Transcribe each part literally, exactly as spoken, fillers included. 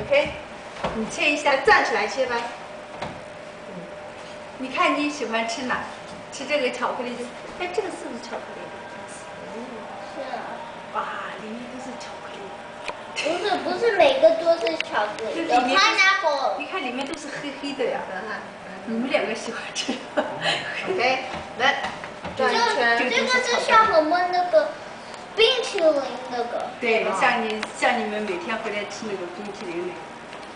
OK， 你切一下， 站起来切吧。 嗯，你看你喜欢吃哪？吃这个巧克力就，哎，这个是不是巧克力？ 是啊。 哇，里面都是巧克力。 不是不是每个都是巧克力，有 pineapple。 你看里面都是黑黑的呀。你们两个喜欢吃。 OK， 来，转一圈。 这个是像我们那个冰淇淋那个。 对，像你像你们每天回来吃那个冰淇淋那个。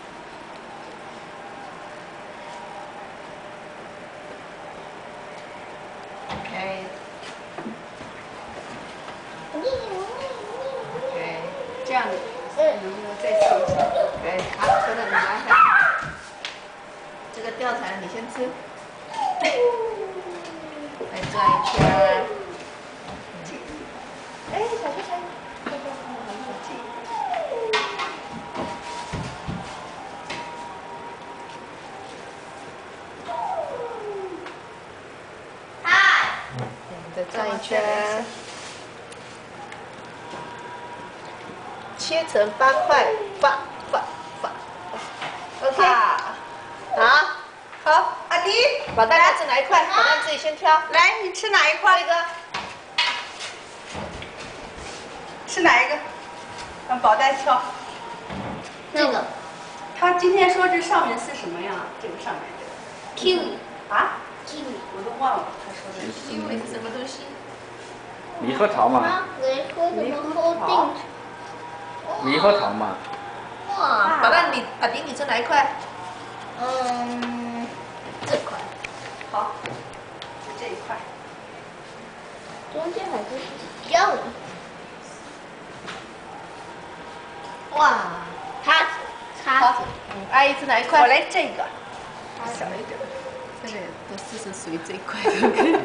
OK。OK， 这样的，能不能再切一下 ？OK， 好，等等你拿一下。这个掉彩了，你先吃。来转一圈。哎，小心小心！嗨，再转一圈。切成八块，发发发。OK。好。好，阿迪，宝蛋要吃哪一块？宝蛋自己先挑。 来，你吃哪一块？ 这个。 吃哪一个？让宝蛋挑。 这个。 他今天说这上面是什么呀？这个上面这个。kiwi。 啊 kiwi。 我都忘了他说的。 kiwi 是什么东西？ 猕猴桃嘛。 猕猴什么后定？ 猕猴桃嘛。 哇！ 宝蛋，你阿迪，你吃哪一块？ 嗯，这块。 好，就这一块。 中间还是一样的。 哇， 叉子，叉子。 嗯，阿姨吃哪一块？ 我来这个， 小一点。这个都是是属于这一块的。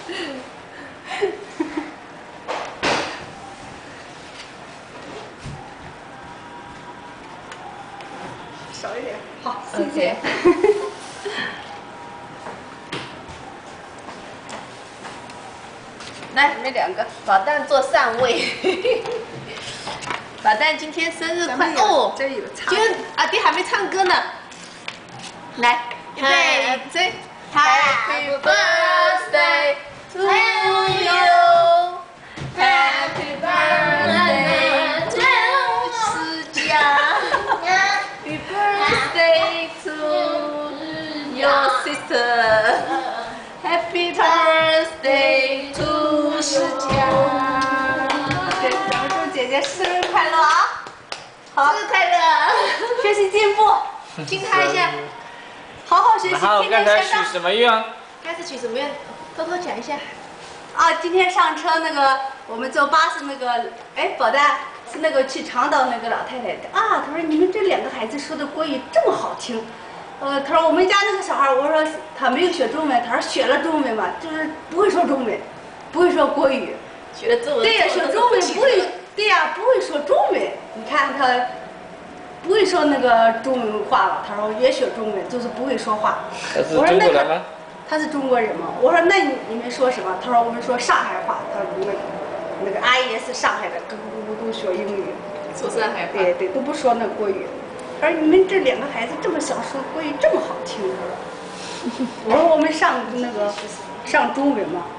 少一点。好， 谢谢。来， 你们两个。 宝蛋做上位。宝蛋今天生日快哦！ 真有唱。 今天阿迪还没唱歌呢。来，预备，起 ，Happy birthday to you, Happy birthday to 思佳 ，Happy birthday to your sister, Happy birthday to 思佳。 对，咱们祝姐姐生日快乐啊！好， 生日快乐， 学习进步， 亲他一下。 好好学习， 然后天天刚才向上。 许什么愿？ 开始许什么愿？偷偷讲一下。 啊，今天上车那个，我们坐巴士那个，哎，宝蛋是那个去长岛那个老太太的啊。他说你们这两个孩子说的国语这么好听，呃，他说我们家那个小孩，我说他没有学中文，他说学了中文嘛，就是不会说中文，不会说国语， 学了中文。 对呀，学中文不会，对呀，不会说中文。你看他不会说那个中文话了，他说也学中文，就是不会说话。 他是中国人吗？ 他是中国人吗？我说那你你们说什么？他说我们说上海话。他说那个那个阿姨是上海的，咕咕咕咕都说英语， 说上海话。 对对，都不说那国语。他说你们这两个孩子这么小说国语这么好听，他说。我说我们上那个上中文嘛。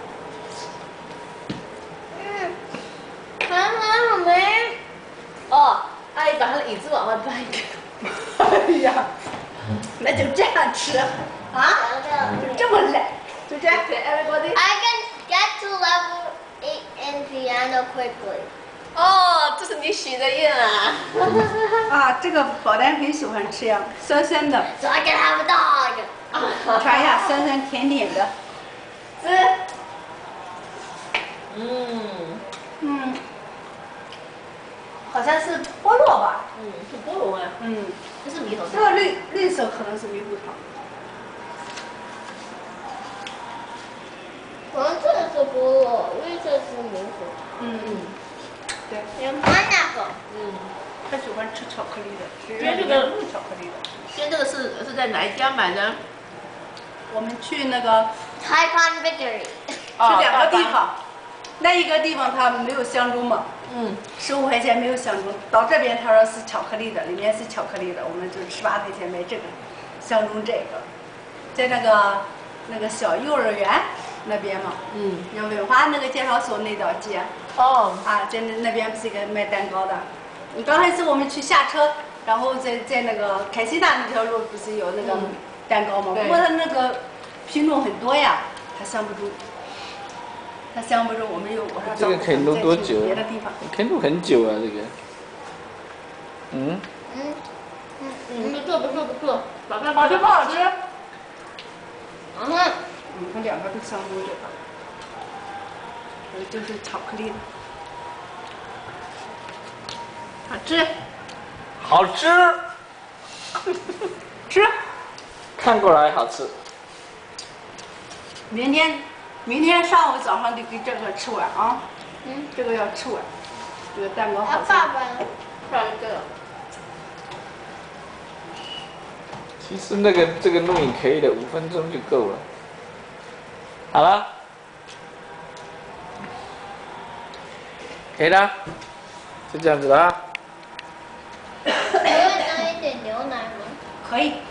嗯，还还好没？ 哦，阿姨把她的椅子往外搬一点。 哎呀，那就这样吃啊？就这么懒，就这样。 Everybody. I can get to level eight in piano quickly. 哦，这是你许的愿啊！ 啊，这个宝丹很喜欢吃呀，酸酸的。 So I can have a dog. 尝一下酸酸甜甜的。 吃。嗯嗯，好像是菠萝吧？ 嗯，是菠萝啊。 嗯， 这是猕猴这个绿绿色可能是猕猴桃。 黄色是菠萝，绿色是猕猴。 嗯嗯，对。 有 pineapple。 嗯， 他喜欢吃巧克力的， 今天这个巧克力的。 今天这个是是在哪一家买的？ 我们去那个 Taikon Victory。 是两个地方，那一个地方它没有相中嘛， 嗯， 十五块钱没有相中。到这边他说是巧克力的，里面是巧克力的，我们就十八块钱买这个，相中这个。在那个那个小幼儿园那边嘛， 嗯， 有文化那个介绍所那条街。 哦， 啊，在那那边不是一个卖蛋糕的。你刚开始我们去下车，然后在在那个凯西大那条路不是有那个嗯蛋糕吗？ 对不过它那个品种很多呀，它相不住。它相不住，我们又我说这个可以弄多久？ 别的地方。 可以弄很久啊，这个。嗯。 嗯嗯嗯，不错不错不错，老干好吃不好吃？ 嗯， 嗯，它两个都相中这个，呃，就是巧克力的，好吃， 好吃。 吃。 看过来好吃。 明天，明天上午早上得给这个吃完啊。 嗯， 这个要吃完，这个蛋糕好啊， 吃。 爸爸， 上一个。 其实那个这个录影可以的，五分钟就够了。好了，可以了，就这样子了啊。 还要加一点牛奶吗？ 可以。